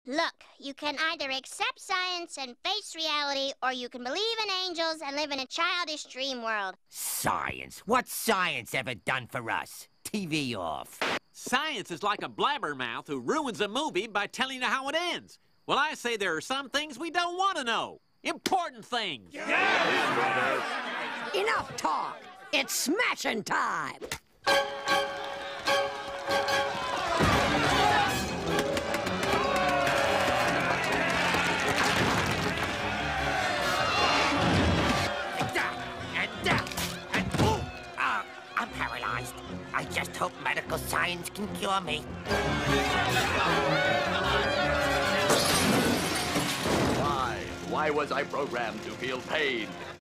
Look, you can either accept science and face reality, or you can believe in angels and live in a childish dream world. Science? What's science ever done for us? TV off. Science is like a blabbermouth who ruins a movie by telling you how it ends. Well, I say there are some things we don't want to know. Important things. Enough talk. It's smashing time. I'm paralyzed. I just hope medical science can cure me. Why was I programmed to feel pain?